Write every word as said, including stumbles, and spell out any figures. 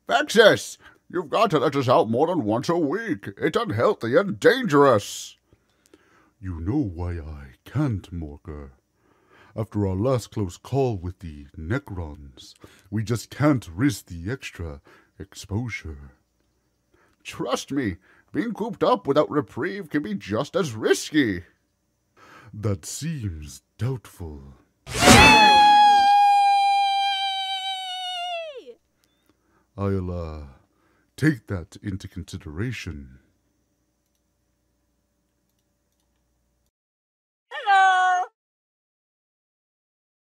Vexus, you've got to let us out more than once a week. It's unhealthy and dangerous. You know why I can't, Morker. After our last close call with the Necrons, we just can't risk the extra exposure. Trust me, being cooped up without reprieve can be just as risky. That seems doubtful. I'll, uh, take that into consideration.